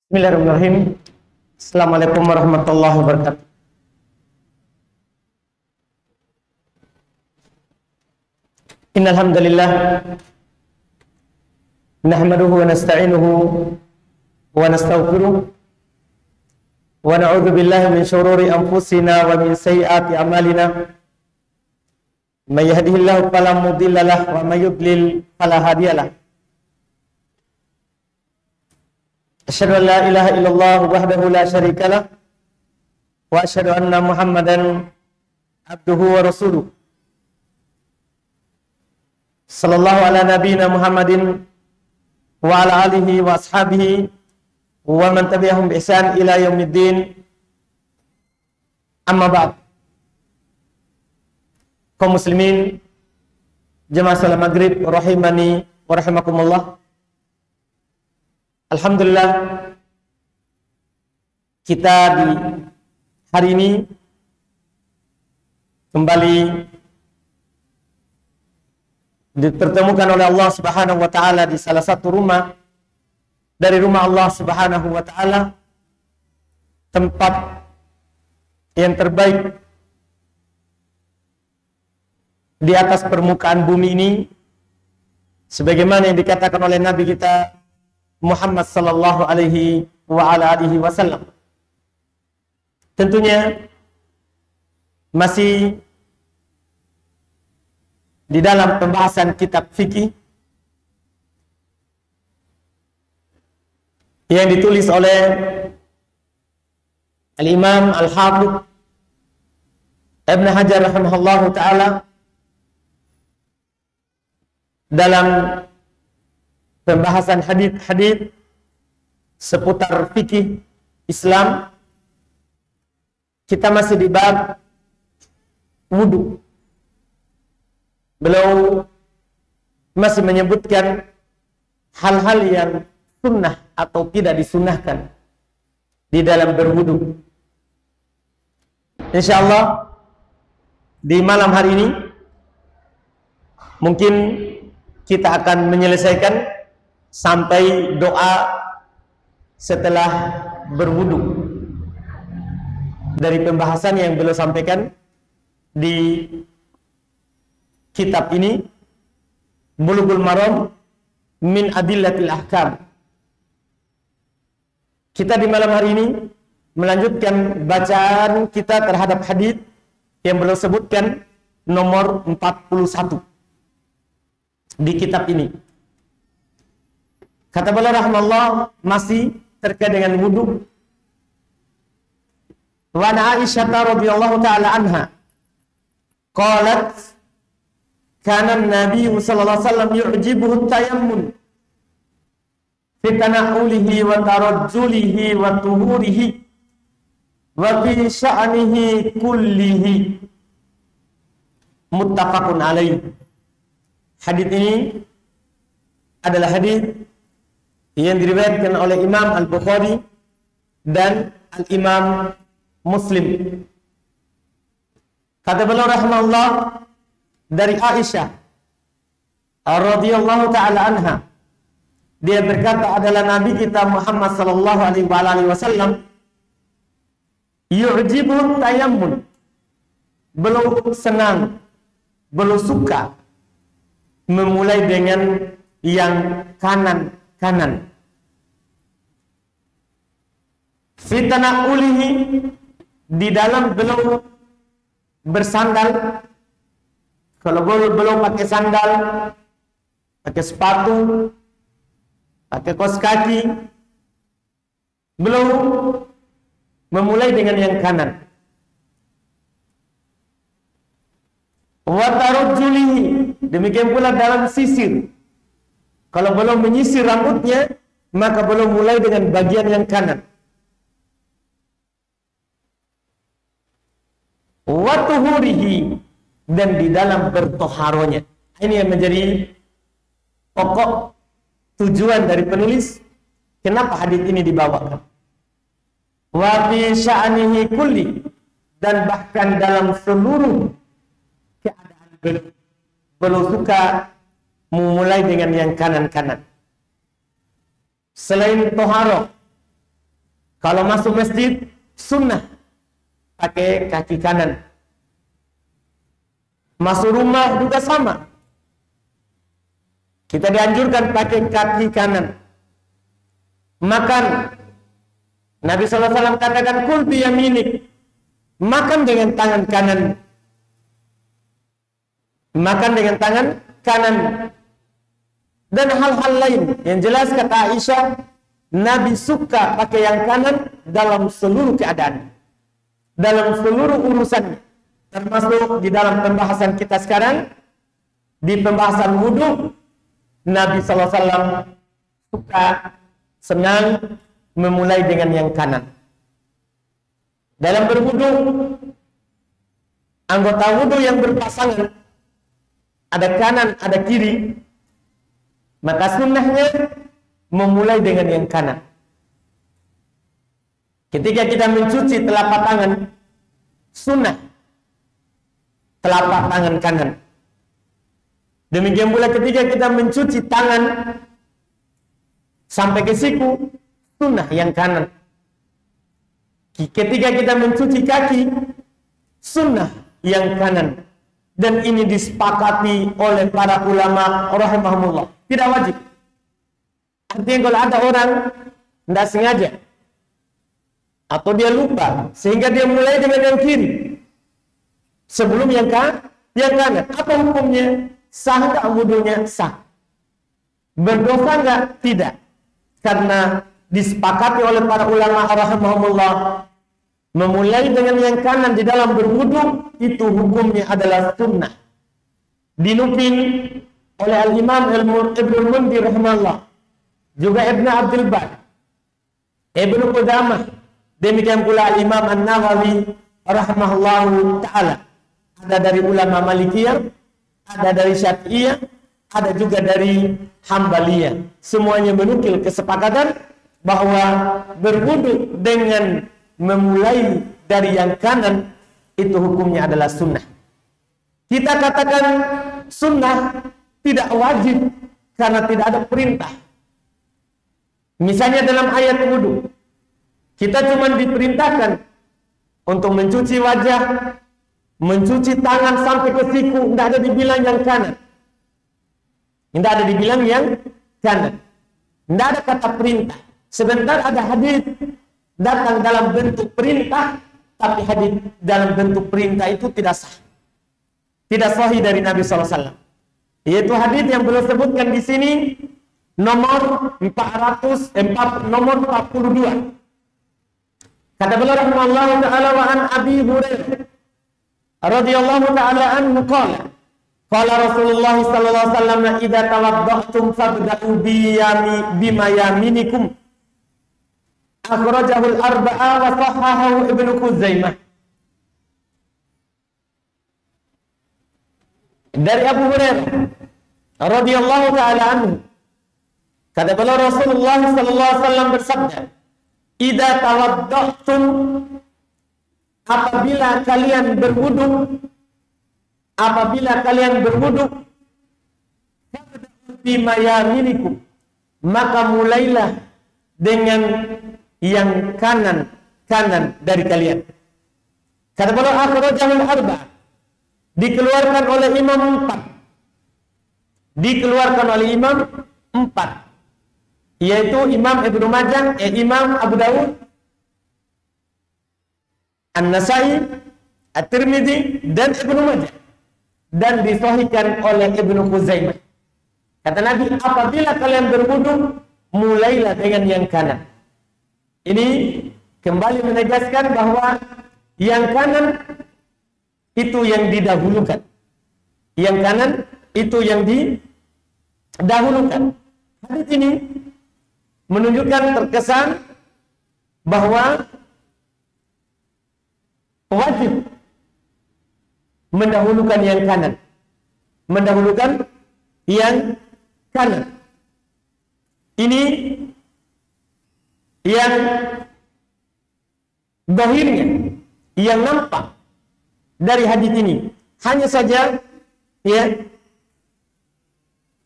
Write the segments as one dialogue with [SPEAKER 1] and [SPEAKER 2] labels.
[SPEAKER 1] Bismillahirrahmanirrahim. Assalamualaikum warahmatullahi wabarakatuh. Innal hamdalillah nahmaduhu wa nasta'inuhu wa nastaghfiruh wa na'udzu billahi min shururi anfusina wa min sayyiati a'malina. May yahdihillahu fala mudilla lahu wa may yudlil fala hadiyalah. Asyhadu an la ilaha illallah wahdahu la syarika lah wa asyhadu anna Muhammadan abduhu wa rasuluh. Sallallahu ala nabiyyina Muhammadin wa ala alihi wa ashabihi wa man tabi'ahum bi ihsan ila yaumiddin. Amma ba'd. Kaum muslimin jemaah salat maghrib rahimani wa rahimakumullah. Alhamdulillah, kita di hari ini kembali dipertemukan oleh Allah Subhanahu wa taala di salah satu rumah dari rumah Allah Subhanahu wa taala, tempat yang terbaik di atas permukaan bumi ini, sebagaimana yang dikatakan oleh Nabi kita Muhammad sallallahu alaihi wa ala alihi wasallam. Tentunya masih di dalam pembahasan kitab fikih yang ditulis oleh Al-Imam Al-Hafidh Ibn Hajar rahimahullahu ta'ala dalam pembahasan hadis-hadis seputar fikih Islam. Kita masih di bab wudu. Beliau masih menyebutkan hal-hal yang sunnah atau tidak disunnahkan di dalam berwudu. Insyaallah di malam hari ini mungkin kita akan menyelesaikan sampai doa setelah berwudu dari pembahasan yang beliau sampaikan di kitab ini, Bulughul Maram min Adillatil Ahkam. Kita di malam hari ini melanjutkan bacaan kita terhadap hadis yang beliau sebutkan nomor 41 di kitab ini. Kata beliau rahimahullah masih terkait dengan wudu. Wa Aisyah radhiyallahu taala anha qalat kana an-nabiy sallallahu alaihi wasallam yu'jibuhu tayammun fi tana'ulihi wa tarajjulihi wa tuhurihi wa fi sya'nihi kullihi. Muttafaqun alaih. Hadis ini adalah hadis yang diriwayatkan oleh Imam Al-Bukhari dan Al-Imam Muslim. Kata beliau rahimahullah dari Aisyah radhiyallahu taala anha, dia berkata adalah Nabi kita Muhammad sallallahu alaihi wasallam yu'jibu tayammun, beliau senang, beliau suka memulai dengan yang kanan. Fitnah ulihi, di dalam beliau bersandal. Kalau belum pakai sandal, pakai sepatu, pakai kaos kaki, belum memulai dengan yang kanan. Wa tarajjulihi, demikian pula dalam sisir. Kalau belum menyisir rambutnya, maka belum mulai dengan bagian yang kanan. Wa tuhurihi, dan di dalam bertoharonya. Ini yang menjadi pokok tujuan dari penulis. Kenapa hadis ini dibawakan? Wa fi sya'nihi kulli, dan bahkan dalam seluruh keadaan belum suka memulai dengan yang kanan-kanan. Selain toharoh, Kalau masuk masjid, sunnah pakai kaki kanan. Masuk rumah juga sama. Kita dianjurkan pakai kaki kanan. Makan, Nabi SAW katakan, kul biyaminik, makan dengan tangan kanan. Makan dengan tangan kanan. Dan hal-hal lain yang jelas kata Aisyah, Nabi suka pakai yang kanan dalam seluruh keadaan, dalam seluruh urusan, termasuk di dalam pembahasan kita sekarang, di pembahasan wudhu. Nabi SAW suka, senang memulai dengan yang kanan. Dalam berwudhu, anggota wudhu yang berpasangan, ada kanan, ada kiri, maka sunnahnya memulai dengan yang kanan. Ketika kita mencuci telapak tangan, sunnah telapak tangan kanan. Demikian pula ketika kita mencuci tangan sampai ke siku, sunnah yang kanan. Ketika kita mencuci kaki, sunnah yang kanan. Dan ini disepakati oleh para ulama rahimahumullah. Tidak wajib. Artinya kalau ada orang tidak sengaja atau dia lupa sehingga dia mulai dengan yang kiri sebelum yang kanan, apa hukumnya? Sah nggak wudunya? Sah. Berdosa nggak? Tidak. Karena disepakati oleh para ulama rahimahumullah, memulai dengan yang kanan di dalam berwudu itu hukumnya adalah sunnah. Dinukil oleh Al-Imam Ibnu Mundir rahimahullah, juga Ibnu Abdul Bar, Ibnu Qudamah, demikian pula Imam An-Nawawi rahimahullahu ta'ala. Ada dari ulama Malikiyah, ada dari Syafi'iyah, ada juga dari Hambaliyah. Semuanya menukil kesepakatan bahwa berwudu dengan memulai dari yang kanan itu hukumnya adalah sunnah. Kita katakan sunnah tidak wajib karena tidak ada perintah. Misalnya dalam ayat wudu, kita cuma diperintahkan untuk mencuci wajah, mencuci tangan sampai ke siku, tidak ada dibilang yang kanan. Tidak ada dibilang yang kanan. Tidak ada kata perintah. Sebentar ada hadis datang dalam bentuk perintah, tapi hadis dalam bentuk perintah itu tidak sah. Tidak sahih dari Nabi SAW. Yaitu hadis yang beliau sebutkan di sini nomor 42. Kata beliau rahimahullahu ta'ala, wa an Abi Hurairah radhiyallahu ta'ala anhu qala qala Rasulullah sallallahu alaihi wasallam, idza tawadda'tum fabda'u bima yaminikum. Akhrajahul arba'a wa sahahahu Ibnu Khuzaimah. Dari Abu Hurairah radhiyallahu ta'ala anhu, kata beliau Rasulullah sallallahu alaihi wasallam bersabda, idza tawadda'tum, apabila kalian berwudu, bima yaminikum, maka mulailah dengan yang kanan dari kalian. Kata beliau akhrajahul arba', dikeluarkan oleh Imam 4, yaitu Imam Ibnu Majah, Imam Abu Dawud, An-Nasai, At-Tirmidzi, dan Ibnu Majah, dan disahihkan oleh Ibnu Khuzaimah. Kata Nabi, apabila kalian berwudu, mulailah dengan yang kanan. Ini kembali menegaskan bahwa yang kanan itu yang didahulukan. Yang kanan itu yang didahulukan. Hadis ini menunjukkan terkesan bahwa wajib mendahulukan yang kanan. Ini yang zahirnya, yang nampak dari hadis ini. Hanya saja, ya,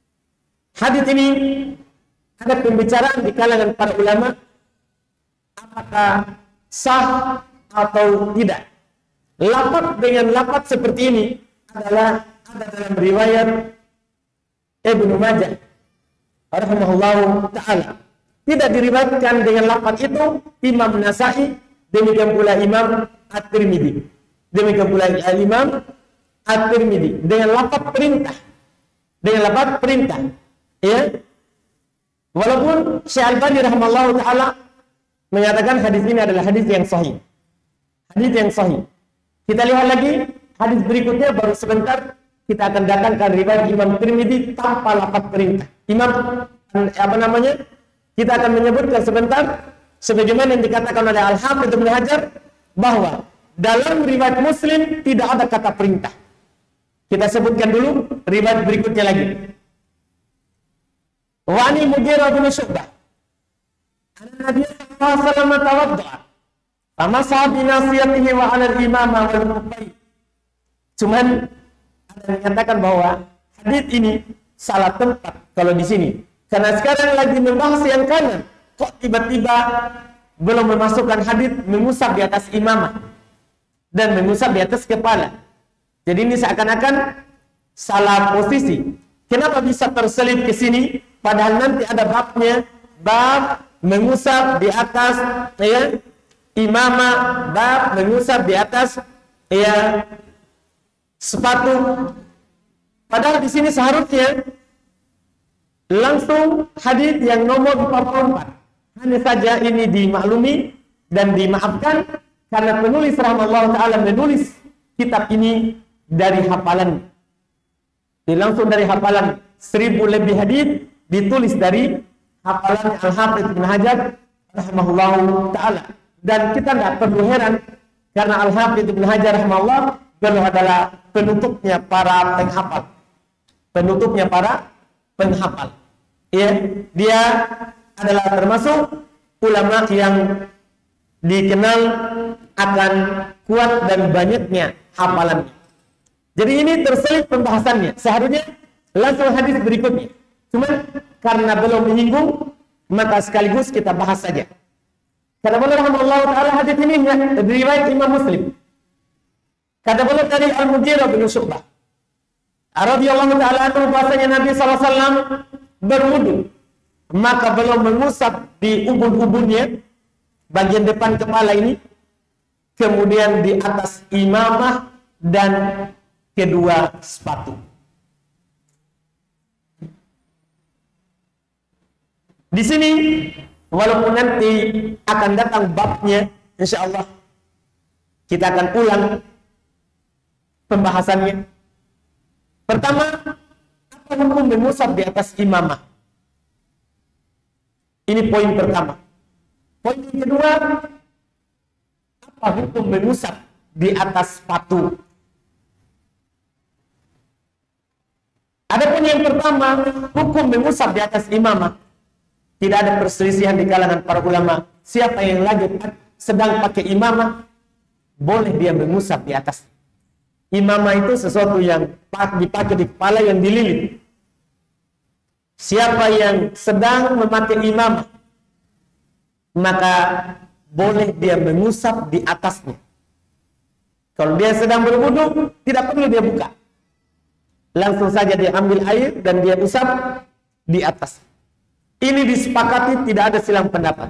[SPEAKER 1] hadis ini ada pembicaraan di kalangan para ulama. apakah sah atau tidak. Lafaz dengan lafaz seperti ini adalah ada dalam riwayat Ibnu Majah rahimahullahu taala. Tidak diriwayatkan dengan lafaz itu Imam Nasa'i, demikian pula Imam At-Tirmidzi. Demikian pula Imam At-Tirmidzi dengan lafaz perintah. Dengan lafaz perintah. Ya. Walaupun Syekh Al-Albani rahimahullahu taala menyatakan hadis ini adalah hadis yang sahih. Hadis yang sahih. Kita lihat lagi hadis berikutnya, baru sebentar kita akan datangkan riwayat Imam Tirmidzi tanpa lafaz perintah. Kita akan menyebutkan sebentar sebagaimana yang dikatakan oleh Al-Hafidz Ibnu Hajar bahwa dalam riwayat Muslim tidak ada kata perintah. Kita sebutkan dulu riwayat berikutnya lagi. Wa anil Mughirah bin Syu'bah anna Nabi sallallahu alaihi wasallam tawadda'a famasaha bi nasiyatihi wa 'ala al-imama wal muqayy. Cuman ada yang menyatakan bahwa hadis ini salah tempat kalau di sini. Karena sekarang lagi membahas yang kanan, kok tiba-tiba belum memasukkan hadis mengusap di atas imamah dan mengusap di atas kepala. Jadi ini seakan-akan salah posisi. Kenapa bisa terselip ke sini? Padahal nanti ada babnya, bab mengusap di atas ya imamah, bab mengusap di atas ya sepatu. Padahal di sini seharusnya langsung hadis yang nomor 44. Hanya saja ini dimaklumi dan dimaafkan karena penulis rahimahullah taala menulis kitab ini dari hafalan. Langsung dari hafalan 1000 lebih hadis ditulis dari hafalan Al-Hafidz Ibnu Hajar rahimahullah taala. Dan kita tidak perlu heran karena Al-Hafidz Ibnu Hajar rahimahullah beliau adalah penutupnya para penghafal. Penutupnya para penghafal. Ya, dia adalah termasuk ulama yang dikenal akan kuat dan banyaknya hafalannya. Jadi ini terselip pembahasannya. Seharusnya langsung hadis berikutnya. Cuman karena belum menyinggung, maka sekaligus kita bahas saja. Kata beliau rahimahullah taala hadis ini riwayat Imam Muslim. Kata beliau dari Al-Mughirah bin Syu'bah radhiyallahu taala anhu bahwasanya Nabi sallallahu alaihi wasallam berwudu, maka beliau mengusap di ubun-ubunnya bagian depan kepala ini, kemudian di atas imamah dan kedua sepatu. Di sini walaupun nanti akan datang babnya, insya Allah kita akan ulang pembahasannya. Pertama, apa hukum mengusap di atas imamah? Ini poin pertama. Poin yang kedua, apa hukum mengusap di atas sepatu? Adapun yang pertama, hukum mengusap di atas imamah. Tidak ada perselisihan di kalangan para ulama. Siapa yang lagi sedang pakai imamah, boleh dia mengusap di atas. Imamah itu sesuatu yang dipakai di kepala yang dililit. Siapa yang sedang memakai imamah, maka boleh dia mengusap di atasnya. Kalau dia sedang berwudu, tidak perlu dia buka. Langsung saja dia ambil air dan dia usap di atas. Ini disepakati, tidak ada silang pendapat.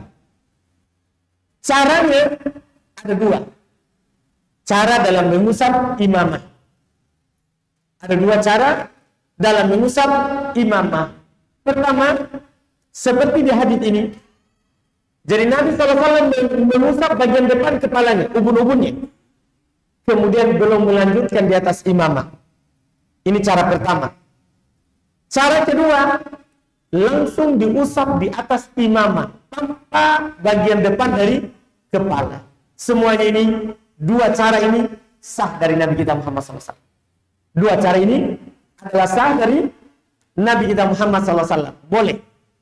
[SPEAKER 1] Caranya ada dua. Cara dalam mengusap imamah. Ada dua cara dalam mengusap imamah. Pertama, seperti di hadis ini. Jadi Nabi SAW mengusap bagian depan kepalanya, ubun-ubunnya. Kemudian belum melanjutkan di atas imamah. Ini cara pertama. Cara kedua, langsung diusap di atas imamah tanpa bagian depan dari kepala. Semuanya ini, dua cara ini sah dari Nabi kita Muhammad SAW. Dua cara ini adalah sah dari Nabi kita Muhammad SAW. Boleh.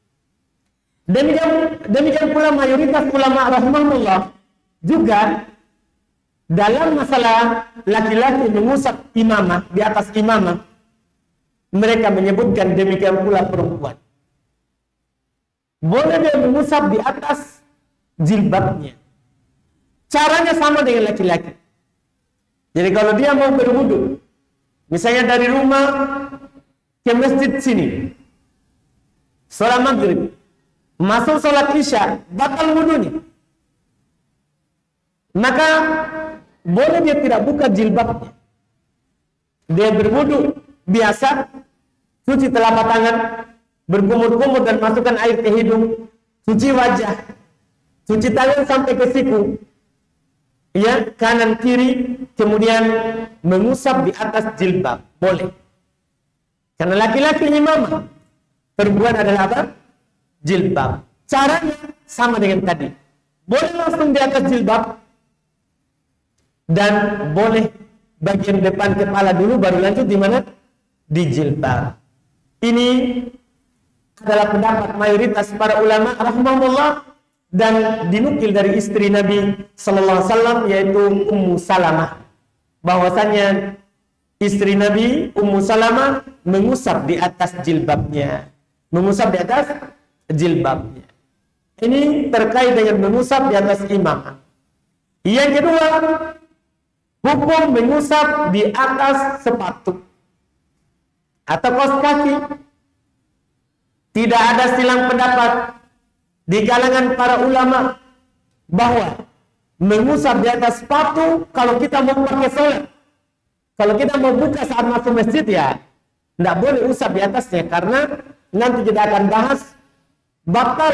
[SPEAKER 1] Demikian pula mayoritas ulama rahimahullah juga dalam masalah laki-laki mengusap imamah di atas imamah, mereka menyebutkan demikian pula perempuan. Boleh dia mengusap di atas jilbabnya. Caranya sama dengan laki-laki. Jadi kalau dia mau berwudu, misalnya dari rumah ke masjid sini, sholat maghrib, masuk sholat isya, batal wudunya. Maka boleh dia tidak buka jilbabnya. Dia berwudu biasa, cuci telapak tangan, berkumur-kumur dan masukkan air ke hidung, cuci wajah, cuci tangan sampai ke siku, ya, kanan kiri, kemudian mengusap di atas jilbab, boleh. Karena laki-laki imamah, perempuan adalah apa? Jilbab. Caranya sama dengan tadi. Boleh langsung di atas jilbab, dan boleh bagian depan kepala dulu, baru lanjut di mana? Di jilbab. Ini adalah pendapat mayoritas para ulama rahimahullah, dan dinukil dari istri Nabi sallallahu alaihi wasallam, yaitu Ummu Salamah, bahwasanya istri Nabi Ummu Salamah mengusap di atas jilbabnya, mengusap di atas jilbabnya. Ini terkait dengan mengusap di atas imam. Yang kedua, hukum mengusap di atas sepatu atau kaos kaki. Tidak ada silang pendapat di kalangan para ulama bahwa mengusap di atas sepatu kalau kita mau pakai sholat, kalau kita mau buka saat masuk masjid, ya tidak boleh usap di atasnya, karena nanti kita akan bahas batal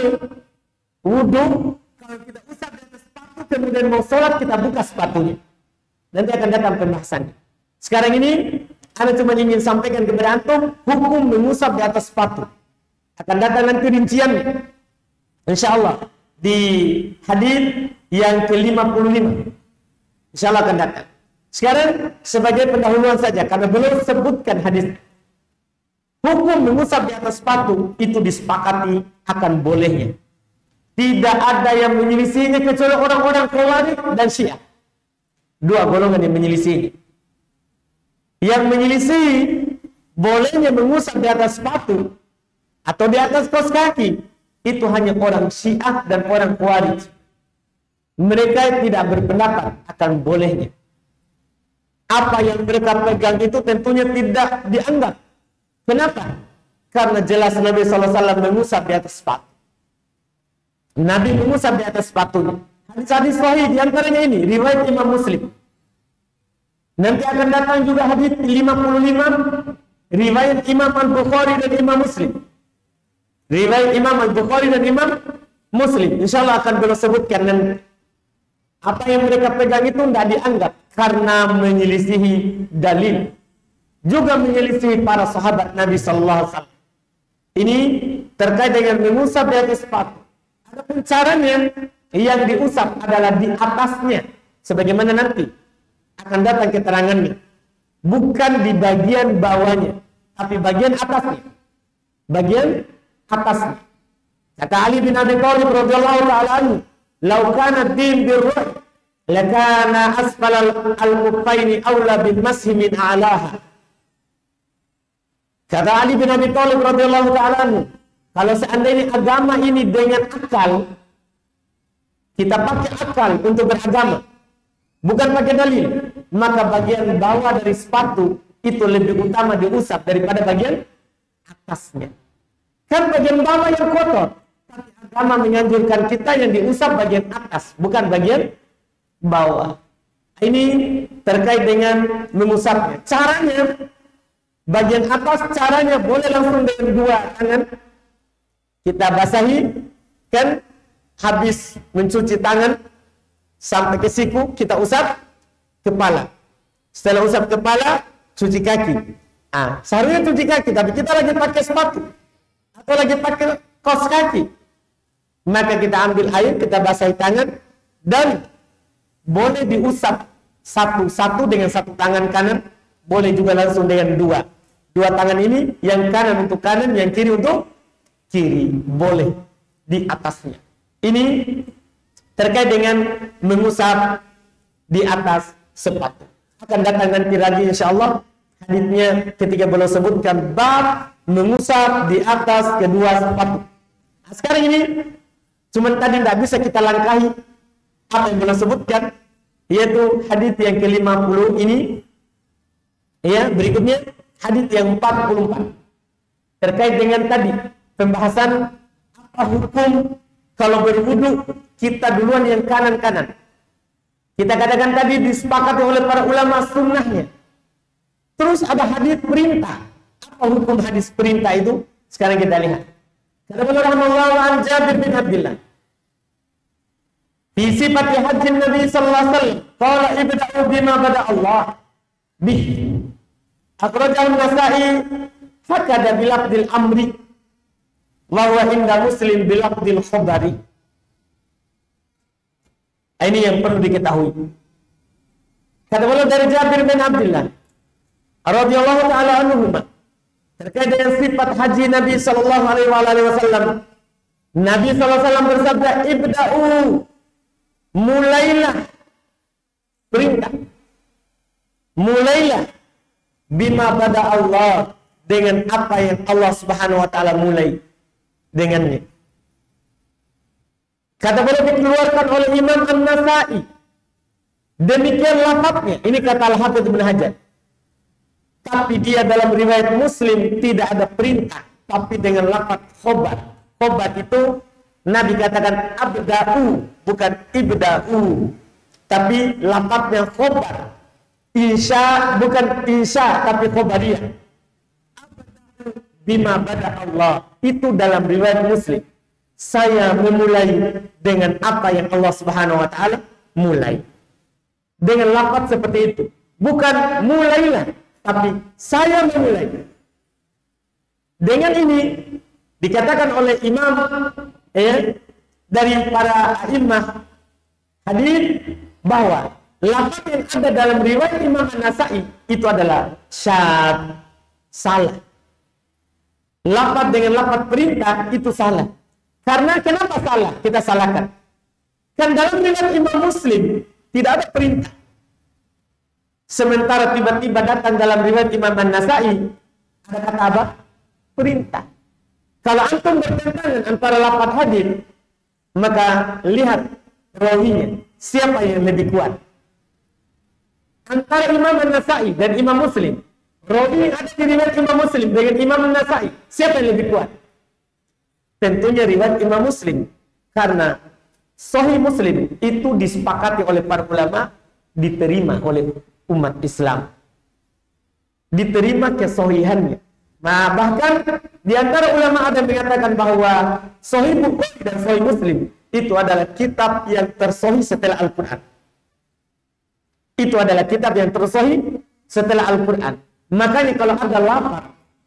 [SPEAKER 1] wudu kalau kita usap di atas sepatu kemudian mau sholat kita buka sepatunya. Nanti akan datang pembahasannya. Sekarang ini Anda cuma ingin sampaikan kepada antum hukum mengusap di atas sepatu. Akan datang nanti rinciannya, insya Allah, di hadis yang ke-55. Insya Allah akan datang. Sekarang sebagai pendahuluan saja, karena belum sebutkan hadis. Hukum mengusap di atas sepatu itu disepakati akan bolehnya. Tidak ada yang menyelisihinya kecuali orang-orang Khawarij dan Syiah. Dua golongan yang menyelisih. Yang menyelisih bolehnya mengusap di atas sepatu atau di atas kaos kaki itu hanya orang Syiah dan orang Khawarij. Mereka tidak berpendapat akan bolehnya. Apa yang mereka pegang itu tentunya tidak dianggap. Kenapa? Karena jelas Nabi SAW mengusap di atas sepatu. Nabi mengusap di atas sepatunya. Hadis-hadis sahih diantaranya ini riwayat Imam Muslim. Nanti akan datang juga hadis 55 riwayat Imam Al-Bukhari dan Imam Muslim. Riwayat Imam Al-Bukhari dan Imam Muslim. Insyaallah akan beliau sebutkan, dan apa yang mereka pegang itu tidak dianggap karena menyelisihi dalil, juga menyelisihi para sahabat Nabi sallallahu alaihi wasallam. Ini terkait dengan mengusap di atas sepatu. Adapun caranya yang diusap adalah di atasnya, sebagaimana nanti akan datang keterangannya. Bukan di bagian bawahnya, tapi bagian atasnya. Bagian atasnya. Kata Ali bin Abi Thalib radhiyallahu ta'ala anhu, "Law kana ad-din bir-ruh, lakana asfal al-kuffaini aula bil mashi min a'laha." Kata Ali bin Abi Thalib radhiyallahu ta'ala anhu, kalau seandainya agama ini dengan akal, kita pakai akal untuk beragama, bukan pakai dalil, maka bagian bawah dari sepatu itu lebih utama diusap daripada bagian atasnya. Kan bagian bawah yang kotor, tapi agama menganjurkan kita yang diusap bagian atas, bukan bagian bawah. Ini terkait dengan mengusapnya. Caranya, bagian atas caranya boleh langsung dengan dua tangan. Kita basahi, kan habis mencuci tangan sampai ke siku, kita usap kepala. Setelah usap kepala, cuci kaki. Seharusnya cuci kaki, tapi kita lagi pakai sepatu atau lagi pakai kaos kaki, maka kita ambil air, kita basahi tangan, dan boleh diusap satu-satu dengan satu tangan kanan, boleh juga langsung dengan dua tangan ini, yang kanan untuk kanan, yang kiri untuk kiri, boleh di atasnya. Ini terkait dengan mengusap di atas sepatu. Akan datang nanti lagi insyaallah hadisnya ketika beliau sebutkan bab mengusap di atas kedua sepatu. Sekarang ini Cuman tadi tidak bisa kita langkahi apa yang beliau sebutkan, yaitu hadis yang ke-50 ini. Ya, berikutnya hadis yang 44 terkait dengan tadi pembahasan apa hukum kalau berwudu kita duluan yang kanan-kanan. Kita katakan tadi disepakati oleh para ulama sunnahnya. Terus ada hadis perintah. Apa hukum hadis perintah itu? Sekarang kita lihat. Kata beliau rahimahullah an Jabir bin Abdullah fi sifati haji Nabi sallallahu alaihi wasallam qala ibda'u bima bada Allah bih. Akhrajahu An-Nasa'i fakada bilafdil amri wa huwa inda Muslim bilafdil khabari. Ini yang perlu diketahui. Kata beliau dari Jabir bin Abdullah radhiyallahu taala anhu terkait dengan sifat haji Nabi sallallahu alaihi wasallam. Nabi sallallahu alaihi wasallam bersabda, "Ibda'u, mulailah, perintah. Mulailah bima bada Allah, dengan apa yang Allah Subhanahu wa taala mulai dengannya." Kata beliau dikeluarkan oleh Imam An-Nasa'i. Demikian lafadznya. Ini kata Al-Hafidz Ibnu Hajar. Tapi dia dalam riwayat Muslim tidak ada perintah, tapi dengan lafaz khobar. Khobar itu Nabi katakan abda'u, bukan ibda'u, tapi lafaznya khobar. Insya, bukan insya, tapi khobariyah. Abda'u bima bada Allah, itu dalam riwayat Muslim. Saya memulai dengan apa yang Allah Subhanahu wa taala mulai. Dengan lafaz seperti itu. Bukan mulailah, tapi saya memulai. Dengan ini dikatakan oleh imam dari para imam hadis bahwa lafaz yang ada dalam riwayat Imam An-Nasa'i itu adalah syad, salah. Lafaz dengan lafaz perintah itu salah. Karena kenapa salah? Kita salahkan. Kan dalam riwayat Imam Muslim tidak ada perintah. Sementara tiba-tiba datang dalam riwayat Imam An-Nasa'i ada kata apa? Perintah. Kalau antum bertentangan antara lafaz hadis, maka lihat rawinya, siapa yang lebih kuat. Antara Imam An-Nasa'i dan Imam Muslim, rawi yang ada di riwayat Imam Muslim dengan Imam An-Nasa'i, siapa yang lebih kuat? Tentunya riwayat Imam Muslim, karena Sahih Muslim itu disepakati oleh para ulama, diterima oleh umat Islam, diterima kesahihannya. Nah, bahkan di antara ulama ada yang mengatakan bahwa Sahih Bukhari dan Sahih Muslim itu adalah kitab yang tersahih setelah Al-Quran. Itu adalah kitab yang tersahih setelah Al-Quran. Makanya kalau ada lafaz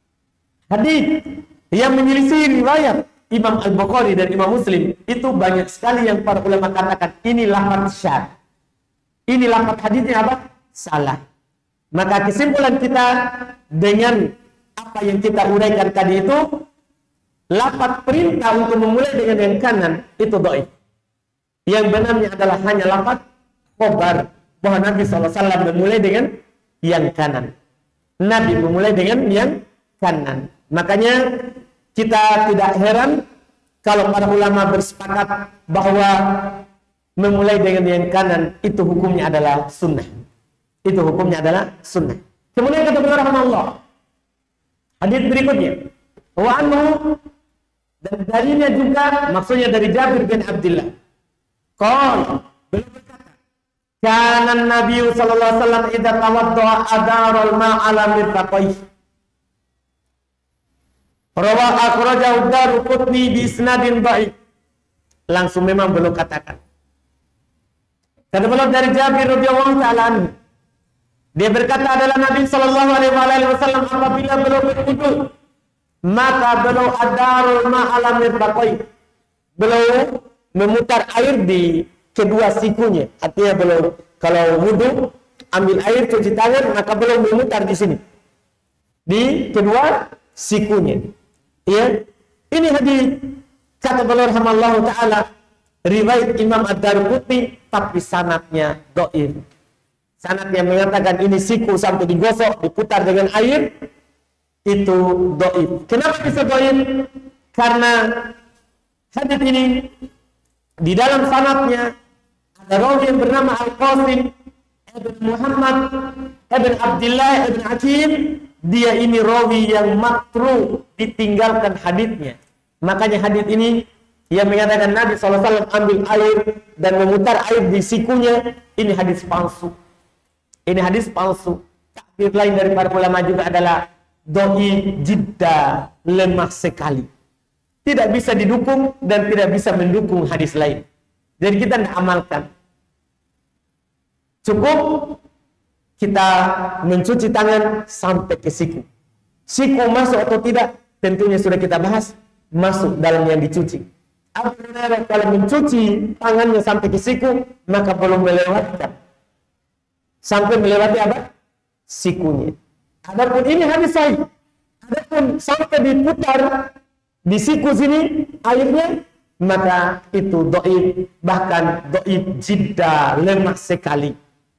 [SPEAKER 1] hadis yang menyelisih riwayat Imam Al-Bukhari dan Imam Muslim, itu banyak sekali yang para ulama katakan ini lafaz syadz. Ini lafaz hadisnya apa? Salah. Maka kesimpulan kita dengan apa yang kita uraikan tadi itu, lafaz perintah untuk memulai dengan yang kanan itu dhaif. Yang benarnya adalah hanya lafaz khobar bahwa Nabi SAW memulai dengan yang kanan. Nabi memulai dengan yang kanan. Makanya kita tidak heran kalau para ulama bersepakat bahwa memulai dengan yang kanan itu hukumnya adalah sunnah. Itu hukumnya adalah sunnah. Kemudian kata beliau rahimahullah, hadis berikutnya, wa anhu, dan darinya juga, maksudnya dari Jabir bin Abdullah, qala, beliau berkata, kana Nabi sallallahu alaihi wasallam idza tawaddaa adarul ma'ala mirfaqaihi. Rawah akhrajahu Daruqutni bi isnadin dhaif. Langsung memang belum katakan. Kata beliau dari Jabir radhiyallahu taala anhu, dia berkata adalah Nabi sallallahu alaihi wasallam apabila beliau berwudu, maka beliau adarul ma'ala mirfaqai. Beliau memutar air di kedua sikunya. Artinya beliau kalau wudu ambil air cuci tangan, maka beliau memutar di sini. Di kedua sikunya. Ya, ini hadis kata beliau rahimahullahu taala riwayat Imam Ad-Daruqutni, tapi sanadnya dhaif. Sanad yang mengatakan ini siku sampai digosok, diputar dengan air, itu dhaif. Kenapa bisa dhaif? Karena hadis ini Di dalam sanadnya ada rawi yang bernama Al-Qasim Ibn Muhammad Ibn Abdullah Ibn Hakim. Dia ini rawi yang makruh, ditinggalkan haditsnya. Makanya hadits ini yang mengatakan Nabi SAW ambil air dan memutar air di sikunya, ini hadis palsu. Ini hadis palsu. Takbir lain dari para ulama juga adalah doi jidda, lemah sekali. Tidak bisa didukung dan tidak bisa mendukung hadis lain. Jadi kita tidak amalkan. Cukup kita mencuci tangan sampai ke siku. Siku masuk atau tidak, tentunya sudah kita bahas, masuk dalam yang dicuci. Apabila kalau mencuci tangannya sampai ke siku, maka belum melewati. Sampai melewati apa? Sikunya. Adapun ini hadis sahih. Adapun sampai diputar di siku sini airnya, maka itu dhaif, bahkan dhaif jidda, lemah sekali.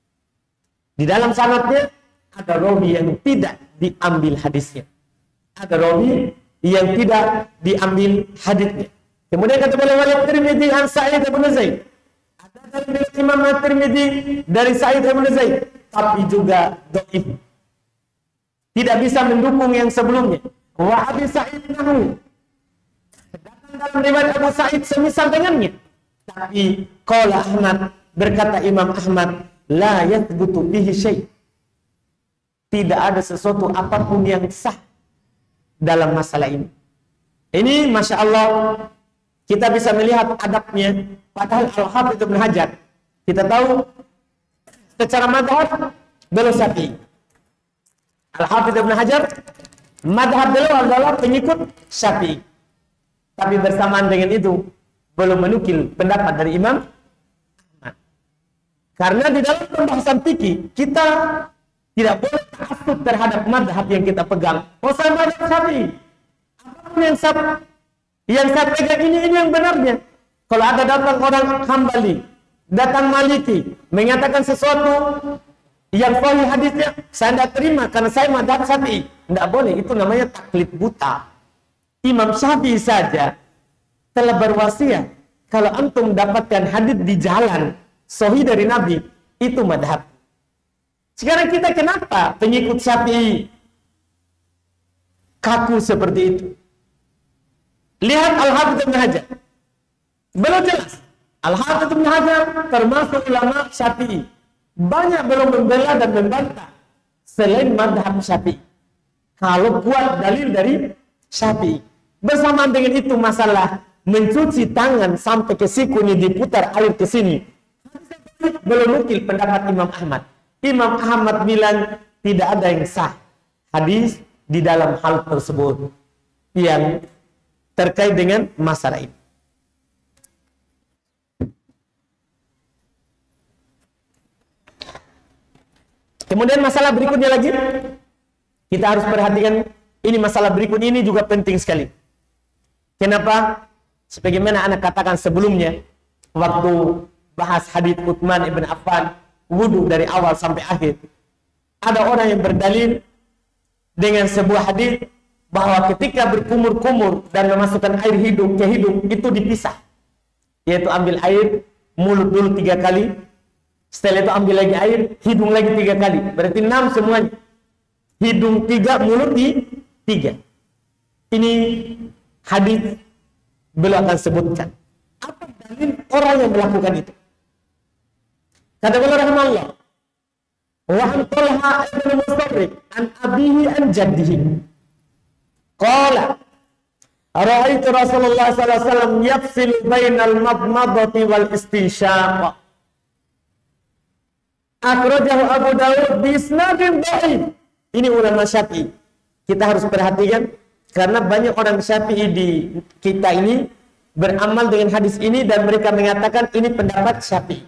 [SPEAKER 1] Di dalam sanadnya ada rawi yang tidak diambil hadisnya. Ada rawi yang tidak diambil hadisnya. Kemudian kata beliau Tirmidzi an Sa'id bin Zaid. Ada dari Imam Tirmidzi dari Sa'id bin Zaid, tapi juga dhaif. Tidak bisa mendukung yang sebelumnya. Wa Abi Sa'id nahu. Datang dalam riwayat Abu Sa'id semisal dengannya. Tapi qala Ahmad, berkata Imam Ahmad, la yathbutu bihi syai'. Tidak ada sesuatu apapun yang sah dalam masalah ini. Ini Masya Allah, kita bisa melihat adabnya. Padahal Al-Hafidz Ibnu Hajar, kita tahu secara madhab beliau Syafi'i. Al-Hafidz Ibnu Hajar, madhab beliau adalah pengikut Syafi'i. Tapi bersamaan dengan itu, belum menukil pendapat dari Imam Ahmad. Karena di dalam pembahasan fikih, kita tidak boleh takut terhadap madhab yang kita pegang. Oh, saya madhab Syafi'i. Apapun yang saya pegang ini yang benarnya. Kalau ada datang orang Hambali, datang Maliki, menyatakan sesuatu yang sahih hadisnya, saya tidak terima karena saya madhab Syafi'i. Tidak boleh, itu namanya taklid buta. Imam Syafi'i saja telah berwasiat, kalau antum dapatkan hadis di jalan sahih dari Nabi, itu madhab. Sekarang kita kenapa pengikut Syafi'i kaku seperti itu? Lihat Al-Hafidz Ibnu Hajar. Belum jelas. Al-Hafidz Ibnu Hajar termasuk ulama Syafi'i. Banyak belum membela dan membantah selain madhab Syafi'i. Kalau kuat dalil dari Syafi'i. Bersamaan dengan itu masalah mencuci tangan sampai ke siku ini diputar air ke sini. Belum nukil pendapat Imam Ahmad. Imam Ahmad bilang tidak ada yang sah hadis di dalam hal tersebut yang terkait dengan masalah ini. Kemudian masalah berikutnya lagi, kita harus perhatikan ini, masalah berikut ini juga penting sekali. Kenapa? Sebagaimana anak katakan sebelumnya, waktu bahas hadis Utsman ibn Affan, wudu dari awal sampai akhir, ada orang yang berdalil dengan sebuah hadis bahwa ketika berkumur-kumur dan memasukkan air hidung ke hidung itu dipisah, yaitu ambil air mulut dulu 3 kali, setelah itu ambil lagi air hidung lagi 3 kali, berarti 6 semuanya. Hidung 3, mulut 3. Ini hadis beliau akan sebutkan apa dalil orang yang melakukan itu. Kata beliau rahimahullah, wa an Talha ibn Mustarrif an abihi an jaddihi qala ra'aitu Rasulullah sallallahu alaihi wasallam yafsil bainal madmadati wal istinsyaq. Akhrajahu Abu Dawud bi isnadin dhaif. Ini ulama Syafi'i. Kita harus perhatikan karena banyak orang Syafi'i di kita ini beramal dengan hadis ini dan mereka mengatakan ini pendapat Syafi'i.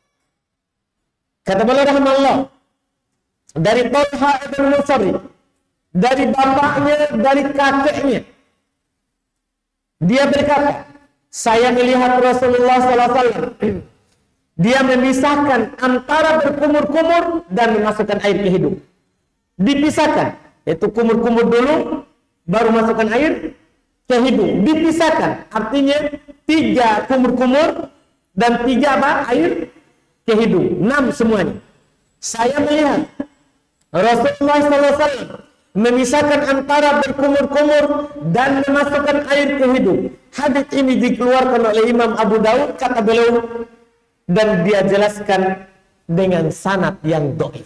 [SPEAKER 1] Kata beliau rahimahullah, dari Talha ibn Musarrif, dari bapaknya, dari kakeknya, dia berkata, saya melihat Rasulullah SAW, dia memisahkan antara berkumur-kumur dan memasukkan air ke hidung. Dipisahkan, yaitu kumur-kumur dulu, baru masukkan air ke hidung. Dipisahkan, artinya 3 kumur-kumur, dan 3 apa? Air ke hidung. 6 semuanya. Saya melihat Rasulullah SAW memisahkan antara berkumur-kumur dan memasukkan air ke hidung. Hadits ini dikeluarkan oleh Imam Abu Daud, kata beliau, dan dia jelaskan dengan sanad yang dhaif.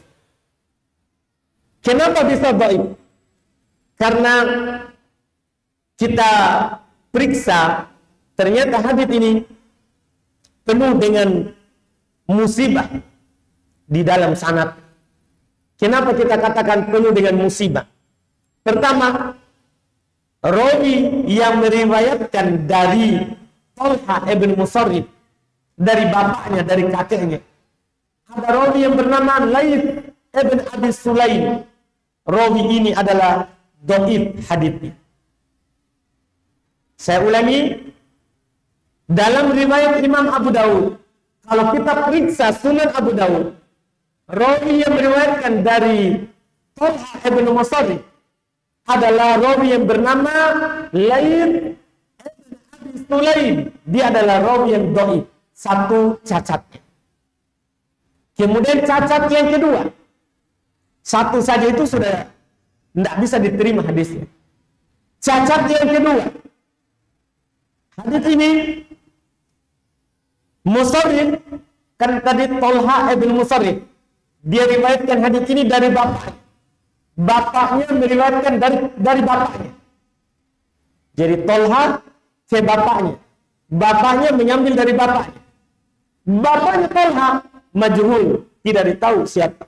[SPEAKER 1] Kenapa bisa dhaif? Karena kita periksa, ternyata hadits ini penuh dengan musibah di dalam sanad. Kenapa kita katakan penuh dengan musibah? Pertama, rawi yang meriwayatkan dari Talha ibn Musarrif, dari bapaknya, dari kakeknya. Ada rawi yang bernama Laits ibn Abi Sulaim. Rawi ini adalah dhaif haditsnya. Saya ulangi, dalam riwayat Imam Abu Daud, kalau kita periksa Sunan Abu Daud, rawi yang meriwayatkan dari Talha ibn Musarrif adalah rawi yang bernama Laits ibn Abi Sulaim. Dia adalah rawi yang dhaif, satu cacatnya. Kemudian cacat yang kedua, satu saja itu sudah tidak bisa diterima hadisnya. Cacat yang kedua, hadis ini Musarrif, kan tadi Talha ibn Musarrif, dia riwayatkan hadis ini dari bapaknya. Bapaknya meriwayatkan dari bapaknya. Jadi Talha ke bapaknya. Bapaknya mengambil dari bapaknya. Bapaknya Talha majhul, tidak ditahu siapa.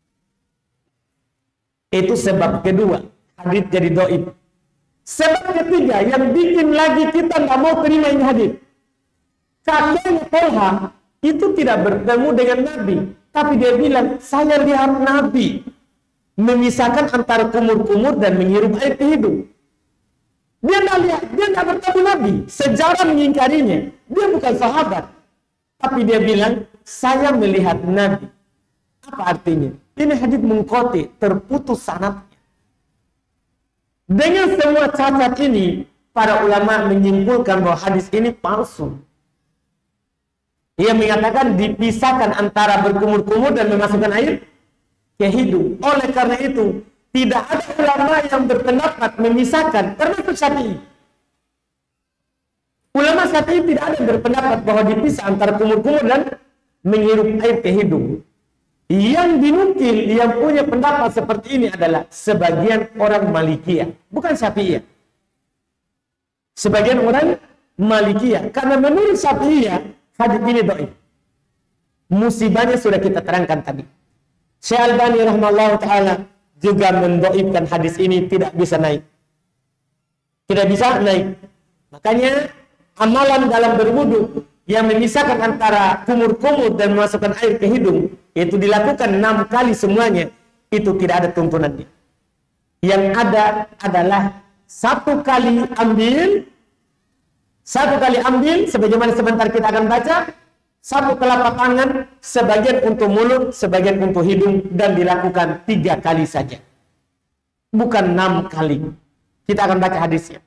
[SPEAKER 1] Itu sebab kedua, hadis jadi dhaif. Sebab ketiga yang bikin lagi kita nggak mau terima ini hadis. Kakeknya Talha itu tidak bertemu dengan Nabi, tapi dia bilang, saya lihat Nabi memisahkan antara kumur-kumur dan menghirup air ke hidung. Dia tidak lihat, dia tidak bertemu Nabi. Sejarah mengingkarinya. Dia bukan sahabat, tapi dia bilang, saya melihat Nabi. Apa artinya? Ini hadis munqati, terputus sanadnya. Dengan semua cacat ini, para ulama menyimpulkan bahwa hadis ini palsu. Ia mengatakan dipisahkan antara berkumur-kumur dan memasukkan air ke hidung. Oleh karena itu, tidak ada ulama yang berpendapat memisahkan, termasuk Syafi'i. Ulama Syafi'i tidak ada yang berpendapat bahwa dipisah antara kumur-kumur dan menghirup air ke hidung. Yang dinukil, yang punya pendapat seperti ini adalah sebagian orang Malikiyah, bukan Syafi'iyah. Sebagian orang Malikiyah, karena menurut Syafi'iyah hadis ini dhaif. Musibahnya sudah kita terangkan tadi. Syekh Albani rahimahullah ta'ala juga mendhaifkan hadis ini, tidak bisa naik. Tidak bisa naik. Makanya amalan dalam berwudu yang memisahkan antara kumur-kumur dan memasukkan air ke hidung, itu dilakukan 6 kali semuanya, itu tidak ada tuntunannya. Yang ada adalah 1 kali ambil, sebagaimana sebentar kita akan baca, 1 telapak tangan, sebagian untuk mulut, sebagian untuk hidung, dan dilakukan 3 kali saja. Bukan 6 kali. Kita akan baca hadisnya.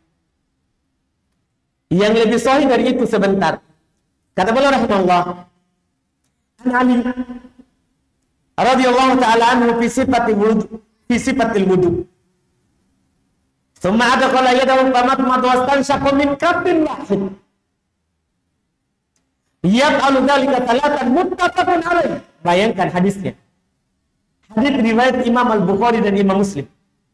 [SPEAKER 1] Yang lebih sahih dari itu sebentar. Kata beliau rahimahullah, an Ali radhiyallahu ta'ala anhu fi sifatil wudu. Tsumma adkhala yadahu famatmat wastanshaqa min kaffin wahid. Yaf'alu dzalika thalathan muttafaqun alaih. Bayangkan hadisnya. Hadis riwayat Imam Al-Bukhari dan Imam Muslim.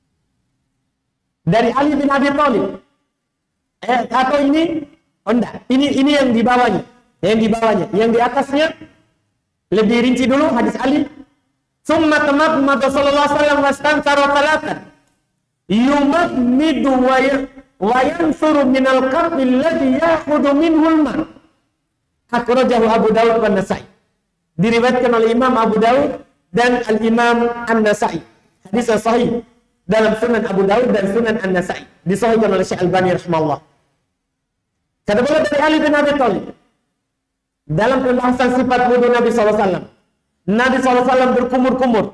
[SPEAKER 1] Dari Ali bin Abi Thalib. Atau ini? Oh enggak. Ini yang di bawahnya. Yang di atasnya lebih rinci dulu hadis Ali. Tsumma tamatmat sallallahu alaihi wasallam wastansara thalathan. Yumadmidu wa yansuru minal kaffi alladhi ya'khudhu minhu al-ma'. Akhrajahu Abu Daud dan Nasa'i. Diriwayatkan oleh Imam Abu Daud dan Al-Imam An-Nasa'i. Hadis sahih dalam Sunan Abu Daud dan Sunan An-Nasa'i. Disahihkan oleh Syekh Albani rahimahullah. Kata beliau dari Ali bin Abi Thalib, dalam pembahasan sifat wudu Nabi SAW, Nabi SAW berkumur-kumur,